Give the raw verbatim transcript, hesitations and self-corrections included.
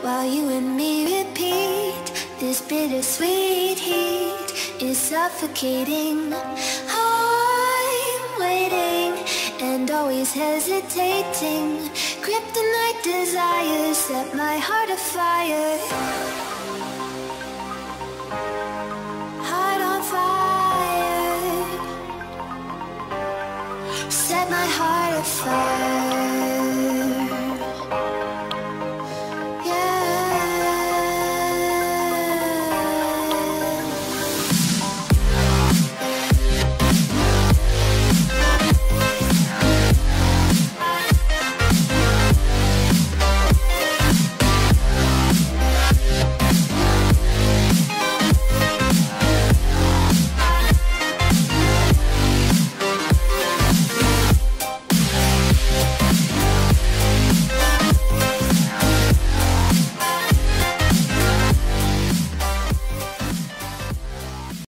while you and me repeat. This bittersweet heat is suffocating. I'm waiting and always hesitating. Kryptonite desires set my heart afire.